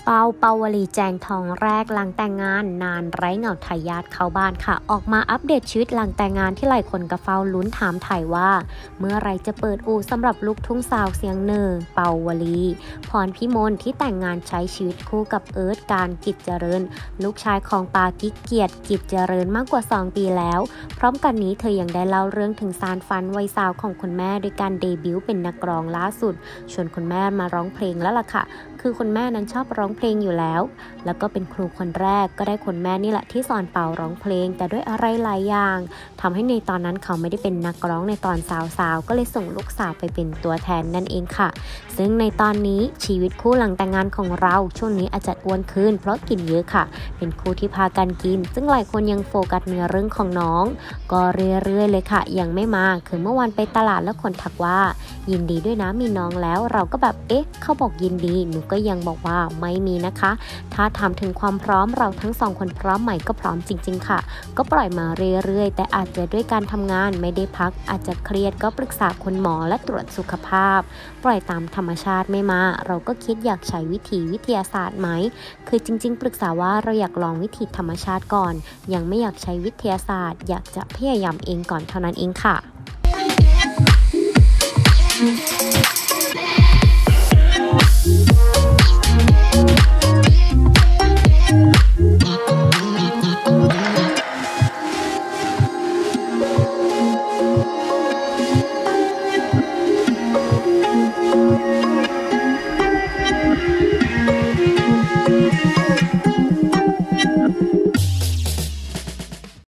เปาวลีแจงทองแรกหลังแต่งงานนานไร้เงาทายาทเข้าบ้านค่ะออกมาอัปเดตชีวิตหลังแต่งงานที่หลายคนก็เฝ้าลุ้นถามถ่ายว่าเมื่อไรจะเปิดอู่สำหรับลูกทุ่งสาวเสียงเนอเปาวลีพรพิมลที่แต่งงานใช้ชีวิตคู่กับเอิร์ธการกิจเจริญลูกชายของปากิ๊กเกียรติกิจเจริญมากกว่า2 ปีแล้วพร้อมกันนี้เธอยังได้เล่าเรื่องถึงสารฝันวัยสาวของคุณแม่โดยการเดบิวต์เป็นนักร้องล่าสุดชวนคุณแม่มาร้องเพลงแล้วล่ะค่ะคือคุณแม่นั้นชอบร้องเพลงอยู่แล้วก็เป็นครูคนแรกก็ได้คุณแม่นี่แหละที่สอนเป่าร้องเพลงแต่ด้วยอะไรหลายอย่างทำให้ในตอนนั้นเขาไม่ได้เป็นนักร้องในตอนสาวๆก็เลยส่งลูกสาวไปเป็นตัวแทนนั่นเองค่ะซึ่งในตอนนี้ชีวิตคู่หลังแต่งงานของเราช่วงนี้อาจจะอ้วนขึ้นเพราะกินเยอะค่ะเป็นคู่ที่พากันกินซึ่งหลายคนยังโฟกัสในเรื่องของน้องก็เรื่อยๆเลยค่ะยังไม่มาคือเมื่อวานไปตลาดแล้วคนทักว่ายินดีด้วยนะมีน้องแล้วเราก็แบบเขาบอกยินดีหนูก็ยังบอกว่าไม่มีนะคะถ้าถามถึงความพร้อมเราทั้ง2 คนพร้อมไหมก็พร้อมจริงๆค่ะก็ปล่อยมาเรื่อยๆแต่อาจจะด้วยการทำงานไม่ได้พักอาจจะเครียดก็ปรึกษาคุณหมอและตรวจสุขภาพปล่อยตามธรรมชาติไม่มาเราก็คิดอยากใช้วิทยาศาสตร์ไหมคือจริงๆปรึกษาว่าเราอยากลองวิธีธรรมชาติก่อนยังไม่อยากใช้วิทยาศาสตร์อยากจะพยายามเองก่อนเท่านั้นเองค่ะ